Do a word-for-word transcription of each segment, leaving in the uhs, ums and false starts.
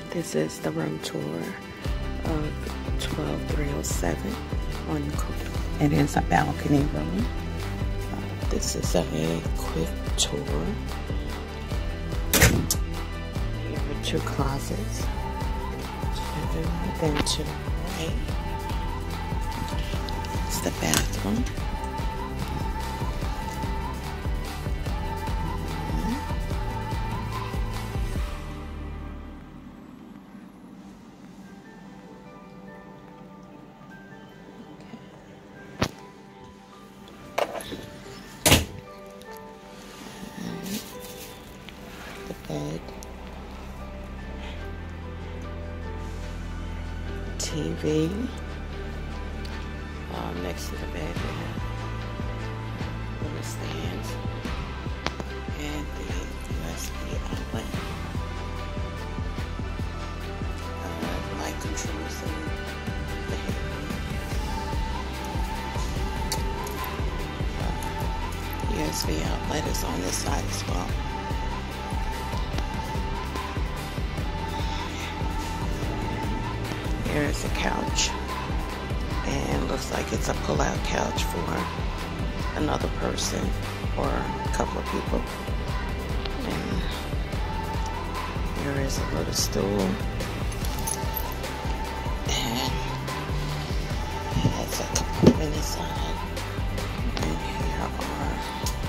This is the room tour of twelve three oh seven on Cove. It is a balcony room. Uh, this is a quick tour. Here are two closets. Two, then two. Right. It's the bathroom. Bed, T V. Um, next to the bed, we have little stands and the U S V I outlet. Uh, light controls in the headroom. Uh, U S V I outlet is on this side as well. Here is a couch, and looks like it's a pull-out couch for another person or a couple of people. And here is a little stool, and it has a compartment inside. And here are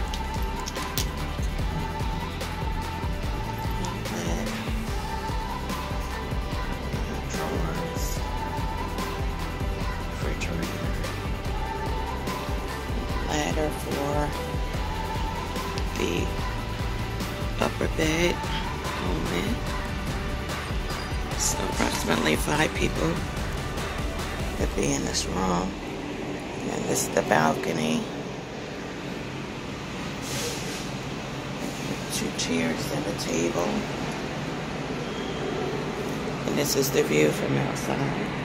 ladder for the upper bed moment. So approximately five people could be in this room. And this is the balcony. Two chairs and a table. And this is the view from outside.